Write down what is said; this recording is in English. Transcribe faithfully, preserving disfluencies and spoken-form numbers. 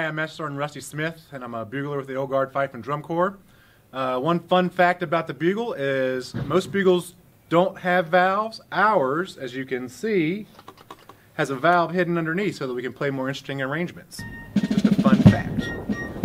I'm S P C Lauren Rusty Smith, and I'm a bugler with the Old Guard Fife and Drum Corps. Uh, one fun fact about the bugle is most bugles don't have valves. Ours, as you can see, has a valve hidden underneath so that we can play more interesting arrangements. Just a fun fact.